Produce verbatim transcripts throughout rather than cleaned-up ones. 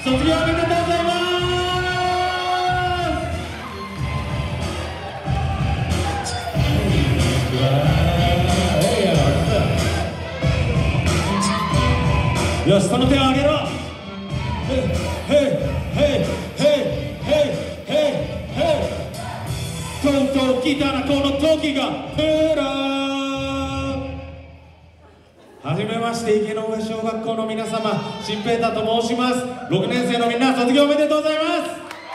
卒業おめでとうございます。よし、その手を上げろ。へいへいへいへいへいへい。とうとう来たなこの時が。へらはじめまして、池上小学校の皆様、新平太と申します。ろくねん生のみんな、卒業おめでとうございます。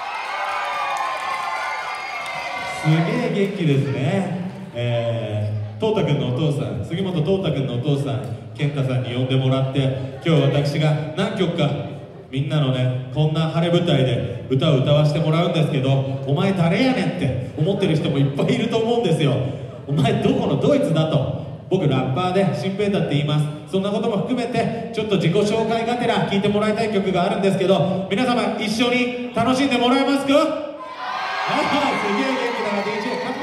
すげえ元気ですね。えー、トータ君のお父さん、杉本トータ君のお父さん、健太さんに呼んでもらって、今日私が何曲かみんなのね、こんな晴れ舞台で歌を歌わせてもらうんですけど、お前誰やねんって思ってる人もいっぱいいると思うんですよ。お前どこのドイツだと。僕ラッパーで新平太って言います。そんなことも含めてちょっと自己紹介がてら聴いてもらいたい曲があるんですけど、皆様一緒に楽しんでもらえますか？はい、すげえ元気だな ディージェー カ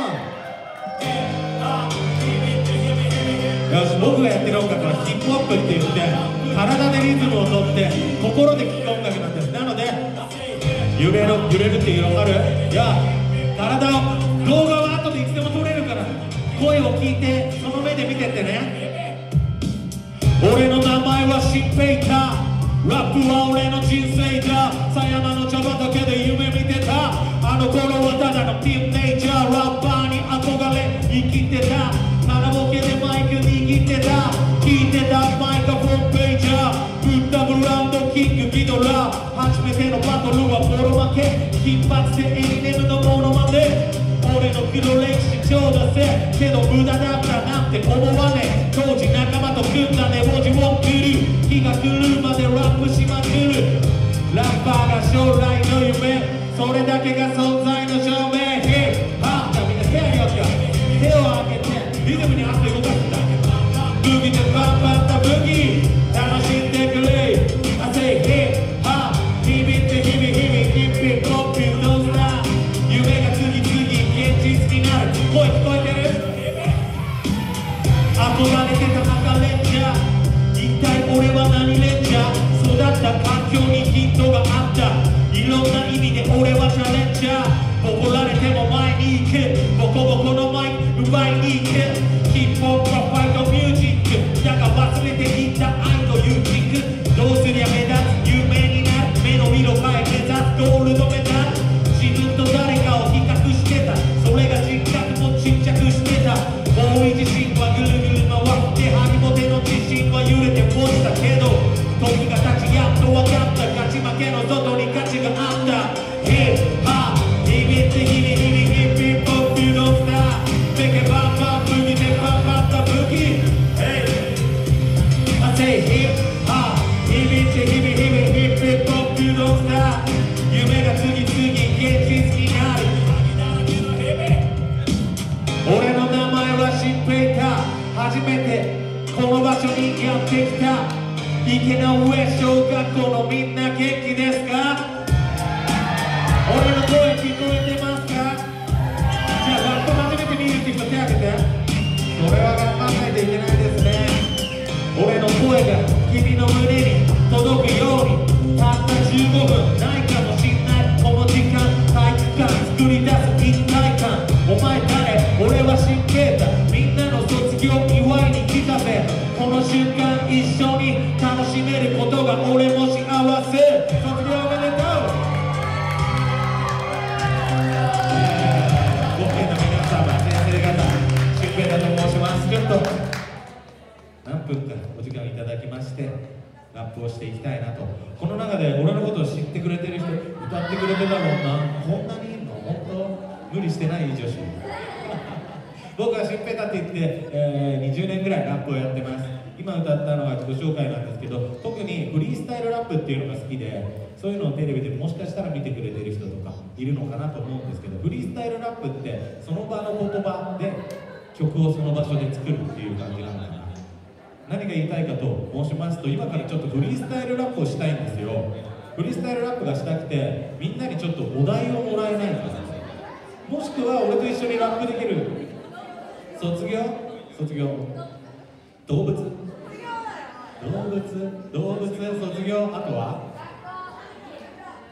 モン。よし、僕がやってる音楽はヒップホップって言って体でリズムをとって心で聴く音楽なんです。なので揺れる揺れるっていうの分かる？いや、体を動画は後でいつでも撮れるから声を聞いてその目で見てってね。俺の名前は新平太、ラップは俺の人生だ。狭山の茶畑で夢見てた、あの頃はただのティーンネイジャー。ラッパーに憧れ生きてた、カラオケでマイク握ってた、聞いてたマイクフォンページャー。ブッダブランドキングギドラ、初めてのバトルはボロ負け、金髪でエミネムのモノマネ。俺の黒歴史超出せけど無駄だったなんて思わねえ。当時仲間と組んだね文字を送る、日が来るまでラップしまくる。ラッパーが将来の夢、それだけが存在の証明。ヘイハー、じゃあみんな手上げようか。手を上げてリズムに合って動かすんだ。ブギでパンパンだブギ楽しんでくれ。I say hey ha、響いて響いて響いてコピードンスター、夢が次々現実になる。声聞こえてる？憧れてた中レンジャー、一体俺は何レンジャー？育った環境にヒントがあった、いろんな意味で俺はチャレンジャー。怒られても前に行く、ボコボコのマイク奪いに行く。ヒップホップはファイトミュージックだが忘れていった愛という軸。どうすりゃ目立つ有名になる、目の色変え目指すゴールドメダル。自分と誰かを比較してた、それが人格もちっちゃくしてた。ボーイ自身はぐるぐる回って張りぼての自信は揺れて落ちたけど、時が経ちやっと分かった、勝ち負けの外に価値があった。ヘイハー響いて響いて響いてヒップホップのスター、メケバンバンブギでバンバンだブギ。ヘイI say hip hop、響いて響いて響いてヒップホップのスター、夢が次々現実になる。俺の名前は新平太、初めてこの場所にやってきた。池上小学校のみんな元気ですか？俺の声聞こえてますか？じゃあラップ初めて見るって人手挙げて。それは頑張んないといけないですね。俺の声が君の胸に届くように、たったじゅうごふんないかもしんないこの時間、体育館作り出す一体感。お前誰？俺は新平太、みんなの卒業祝いに来たぜ。この瞬間一緒に楽しめることが俺も幸せ。卒業おめでとう。ご県の皆様、先生方、新平太と申します。ちょっと何分かお時間いただきましてラップをしていきたいなと。この中で俺のことを知ってくれてる人、歌ってくれてたもんな。こんなにいるの？本当無理してない？女子僕は新平太って言って、えー、にじゅうねんぐらいラップをやってます。今歌ったのは自己紹介なんですけど、特にフリースタイルラップっていうのが好きで、そういうのをテレビでもしかしたら見てくれてる人とかいるのかなと思うんですけど、フリースタイルラップってその場の言葉で曲をその場所で作るっていう感じなのかな。何が言いたいかと申しますと、今からちょっとフリースタイルラップをしたいんですよ。フリースタイルラップがしたくて、みんなにちょっとお題をもらえないかな。もしくは俺と一緒にラップできる。卒業卒業動物動物動物卒業、あとは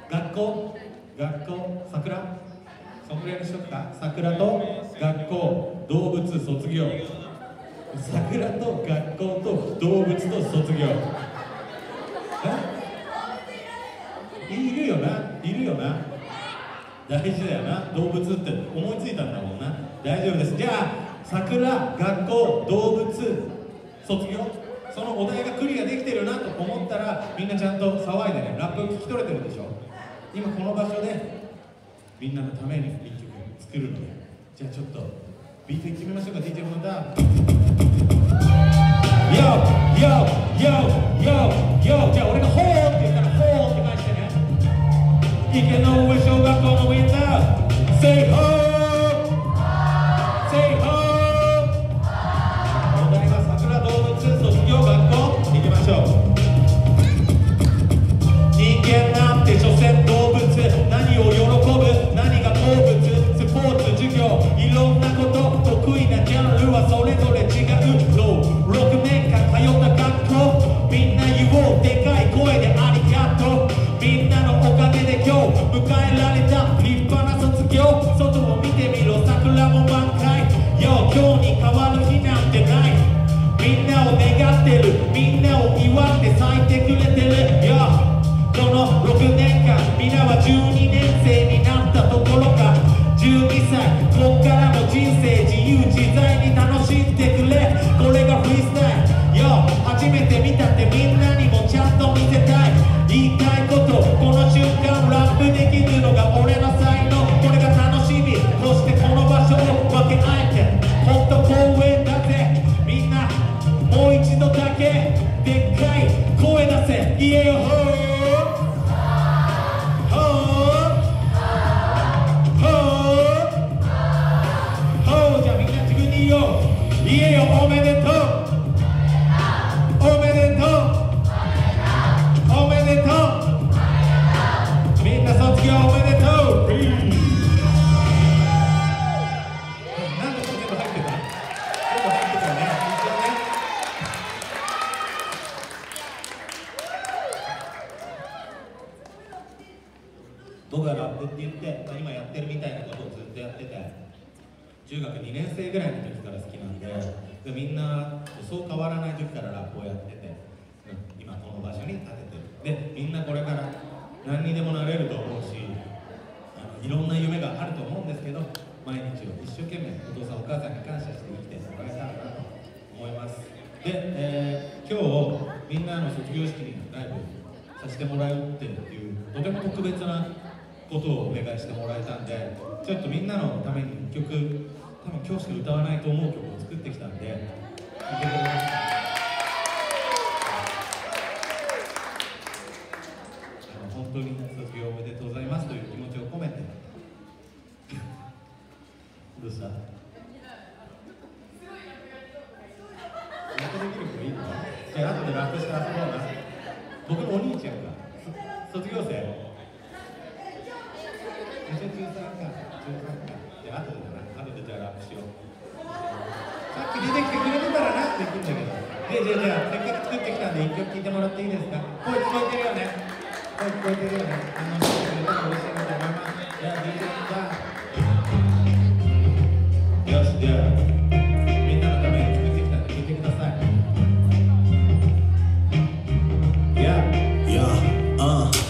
学校学校桜そんぐらいにしとくか。桜と学校動物卒業。桜と学校と動物と卒業。えいるよないるよな。大事だよな。動物って思いついたんだもんな。大丈夫です。じゃあ桜、学校、動物、卒業、そのお題がクリアできてるなと思ったらみんなちゃんと騒いでね。ラップ聞き取れてるでしょ。今この場所でみんなのために一曲作るので、じゃあちょっとビート決めましょうか。 ディージェー モンタYo yo yo yo yo じゃあ俺がホーって言ったらホーって返してね。池の上小学校のウィンナー Say ho Say ho お題は桜、動物、卒業、学校行きましょう。人間なんて所詮動物、何を喜ぶ何が好物、スポーツ授業いろんなこと得意なジャンルはそれぞれ違う。ろくねんかん通った学校、みんな言おうでかい声でありがとう。みんなのおかげで今日迎えられた立派な卒業。外を見てみろ桜も満開。よ今日に変わる日なんてない。みんなを願ってるみんなを祝って咲いてくれてるよ。このろくねんかん皆はじゅうにねん生になったところか。じゅうにさいこっからの人生自由自在に楽しんでくれ。これがフリースタイルよ。初めて見たってみんなにもちゃんと見せたい。言いたいことこの瞬間ラップできるのが俺の才能。これが楽しみ。そしてこの場所を分け合えてほんと光栄だぜ。みんなもう一度だけでっかい声出せ。言えよほー言えよおめでとうおめでとうおめでとうみんな卒業おめでとう。なんで全部入ってた？全部入ってたよね。一応ね。僕がラップって言って、まあ、今やってるみたいなことをずっとやってて、中学にねん生ぐらいの時から好きなんで、でみんなそう変わらない時からラップをやってて、うん、今この場所に立ててる。でみんなこれから何にでもなれると思うし、あのいろんな夢があると思うんですけど、毎日を一生懸命お父さんお母さんに感謝して生きてもらえたらなと思います。で、えー、今日みんなの卒業式にライブさせてもらうっていうとても特別なことをお願いしてもらえたんで、ちょっとみんなのために一曲、多分今日しか歌わないと思う曲を作ってきたんで、聴いてくれますか？あの本当に卒業おめでとうございますという気持ちを込めてどうした？ラップできる子いいの？じゃあ後でラップして遊ぼうな。僕のお兄ちゃんが卒業生じゅうさんか、じゅうさんか。じゃあ後でだな、後でじゃあラップしよう。さっき出てきてくれてたらな、できるんだけど。で、じゃあ、じゃあ、せっかく作ってきたんで一曲聴いてもらっていいですか？声聞こえてるよね？声聞こえてるよね？あの、してくれたら嬉しいなと思います。じゃあ、ディージェー じゃあ。よし、じゃあ、みんなのために作ってきたんで聴いてください。いや、いや、ああ。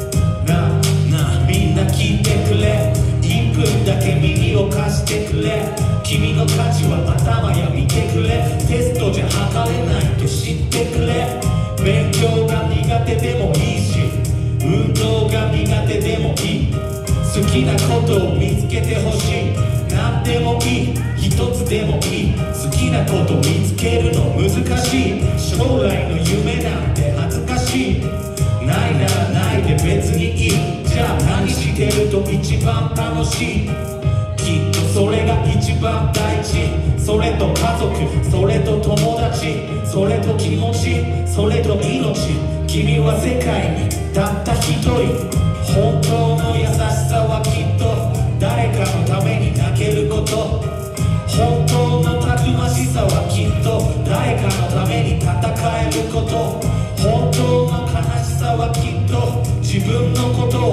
聞いてくれ、いっぷんだけ耳を貸してくれ。君の価値は頭や見てくれ。テストじゃ測れないと知ってくれ。勉強が苦手でもいいし、運動が苦手でもいい。好きなことを見つけてほしい。何でもいい、一つでもいい。好きなこと見つけるの難しい。将来の夢なんて恥ずかしい。ないならないで別にいい。じゃあ何してると一番楽しい？きっとそれが一番大事。それと家族、それと友達、それと気持ち、それと命。君は世界にたった一人。本当の優しさはきっと誰かのために泣けること。本当のたくましさはきっと誰かのために戦えること。本当の悲しさはきっと自分のことを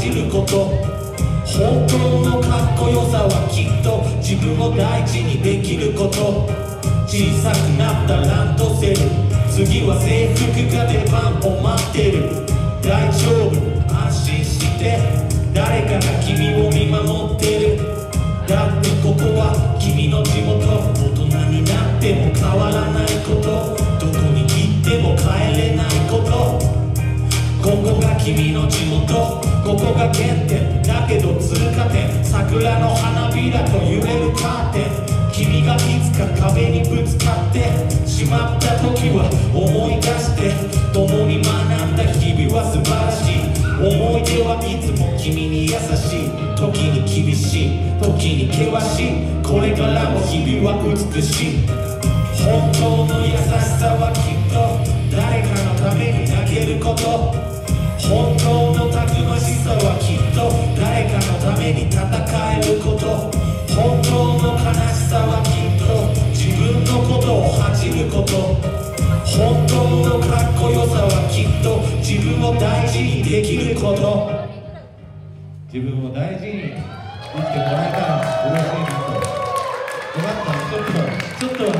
じること。本当のかっこよさはきっと自分を大事にできること。小さくなったランドセル、次は制服が出番を待ってる。大丈夫安心して、誰かが君を見守ってる。だってここは君の地元。大人になっても変わらないこと、どこに行っても帰れないこと。ここが君の地元、ここが原点だけど通過点。桜の花びらと揺れるカーテン。君がいつか壁にぶつかってしまった時は思い出して、共に学んだ日々は素晴らしい。思い出はいつも君に優しい。時に厳しい、時に険しい。これからも日々は美しい。本当の優しさはきっと誰かのために投げること。本当のたくましさはきっと誰かのために戦えること。本当の悲しさはきっと自分のことを恥じること。本当のかっこよさはきっと自分を大事にできること。 自分を大事に生きてもらえたら嬉しいなと。よかった。ちょっとちょっと伝わった。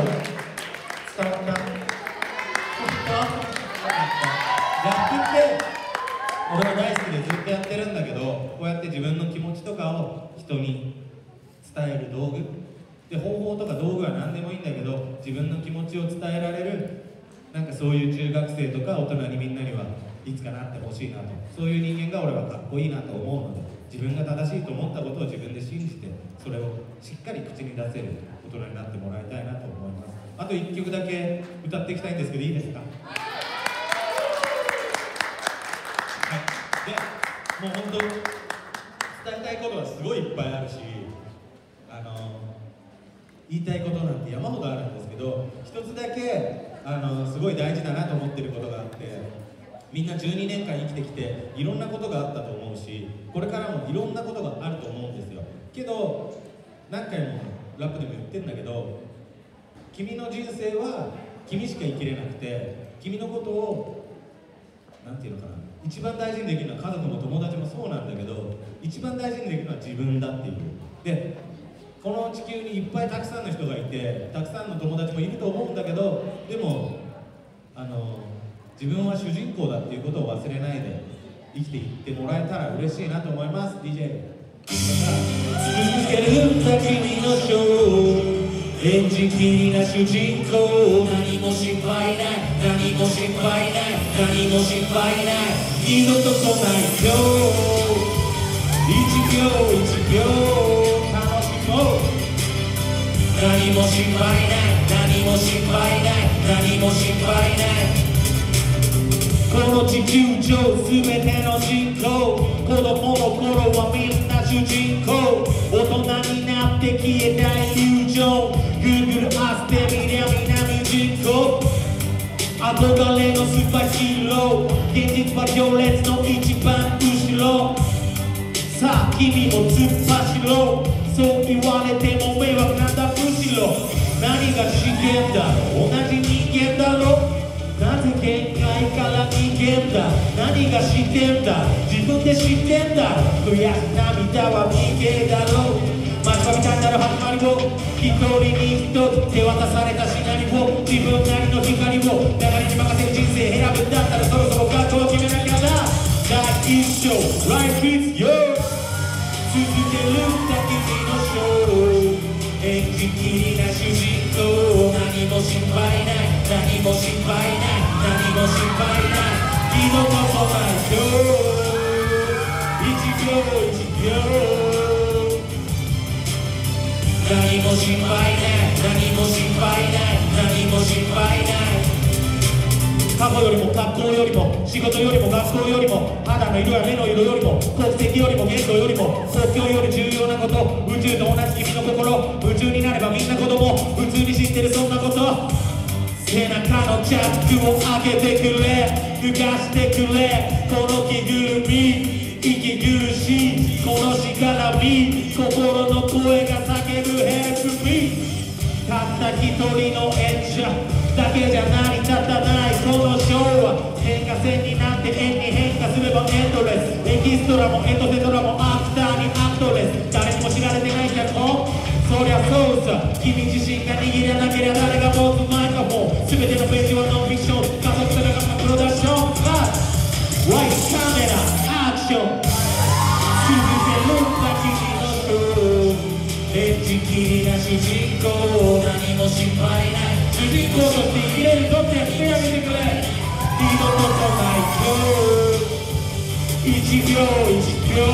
ちょっとラップって俺は大好きでずっとやってるんだけど、こうやって自分の気持ちとかを人に伝える道具で、方法とか道具は何でもいいんだけど、自分の気持ちを伝えられる、なんかそういう中学生とか大人にみんなにはいつかなってほしいなと。そういう人間が俺はかっこいいなと思うので、自分が正しいと思ったことを自分で信じて、それをしっかり口に出せる大人になってもらいたいなと思います。あといっきょくだけ歌っていきたいんですけど、いいですか？はい、でもう本当伝えたいことはすごいいっぱいあるし、あの言いたいことなんて山ほどあるんですけど、一つだけあのすごい大事だなと思ってることがあって、みんなじゅうにねんかん生きてきていろんなことがあったと思うし、これからもいろんなことがあると思うんですよ。けど何回もラップでも言ってるんだけど、君の人生は君しか生きれなくて、君のことをなんていうのかな、一番大事にできるのは家族も友達もそうなんだけど、一番大事にできるのは自分だっていう。でこの地球にいっぱいたくさんの人がいて、たくさんの友達もいると思うんだけど、でもあの自分は主人公だっていうことを忘れないで生きていってもらえたら嬉しいなと思います。 ディージェー 続けるんだ君のショー、演じきりな主人公。 何も心配ない、何も心配ない、何も心配ない、二度と来ない今日。一秒一秒楽しもう。何も心配ない、何も心配ない、何も心配ない。 この地球上すべての人口、子供の頃はみんな主人公。大人になって消えたイリュージョン、 Google Earth で見りゃみんな無人公。憧れのスーパーヒーロー、現実は行列の一番後ろ。さあ君も突っ走ろう、そう言われても迷惑なんだむしろ。何が資源だろう、同じ人間だろう。なぜ限界から人間だ、何が知ってんだ、自分で知ってんだ。悔し涙は人間だろう。街はみたいなる始まりを、一人に一つ手渡されたシナリオ、自分なりの光を流れに任せる人生選ぶんだったら、そろそろ覚悟を決めなきゃな。第一章 Life is yours、 続けるんだ君のショー、演じきりな主人公。 何も心配ない、何も心配ない、何も心配ない、二度と来ない今日。一秒一秒何も心配ない、何も心配ない、何も心配ない。 過去よりも学校よりも仕事よりも学校よりも肌の色や目の色よりも国籍よりも言語よりも国境より重要なこと、宇宙と同じ君の心。夢中になればみんな子供、普通に知ってるそんなこと。背中のチャックを開けてくれ、脱がしてくれこの着ぐるみ。息苦しいこのしがらみ、心の声が叫ぶ Help me。 たった一人の演者だけじゃ成り立たないこのショーは、変化線になって円に変化すればエンドレス。エキスストラもエトセトラもアクターにアクトレス、誰にも知られてない脚本、そりゃそうさ、君自身が握らなければ誰が持つマイクロフォン、全てのページはノンフィクション、加速されたプロダクション、ワイスカメラアクション、続けるだ君のショー、エッジ切りな主人公、何も心配ない、主人公として生きれるぞって手挙げてくれ、二度と来ない今日、一秒一秒、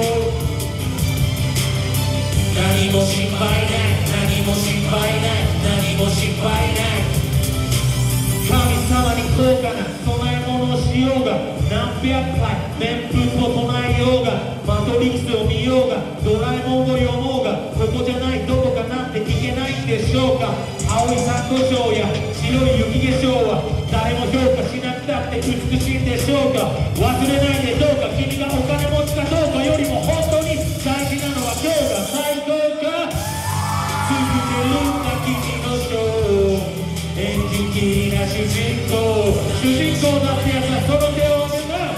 何も心配ない何も心配ない何も心配ない、神様に高価な供え物をしようが、何百回面風を唱えようが、マトリックスを見ようが、ドラえもんを読もうが、ここじゃないどこかなんていけないんでしょうか。青い珊瑚礁や白い雪化粧は誰も評価しなくたって美しいんでしょうか。忘れないでどうか、君がお金持ちかどうかよりも本当に大事なのは今日が最高か。続けるんだ君のショー、エンジン切りな主人公、主人公だってやつはその手を挙げた、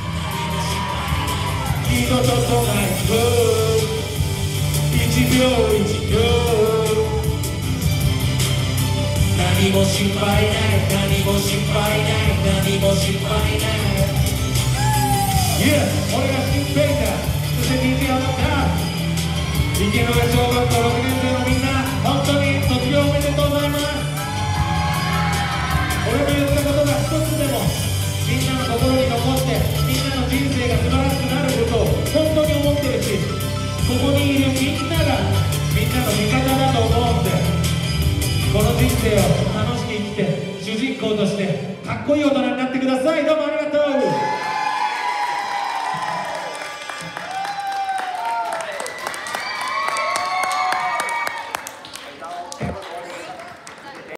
二度と来ない一秒一秒、何も心配ない何も心配ない何も心配ない。 Yeah、 俺が新ペイだ、そして ディージェー 山田、池上小学校ろくねん生のみんな、本当に卒業おめでとうございます。俺の言ったことが一つでもみんなの心に残って、みんなの人生が素晴らしくなることを本当に思ってるし、ここにいるみんながみんなの味方だと思うんで、この人生を楽しく生きて主人公としてかっこいい大人になってください。どうもありがとう。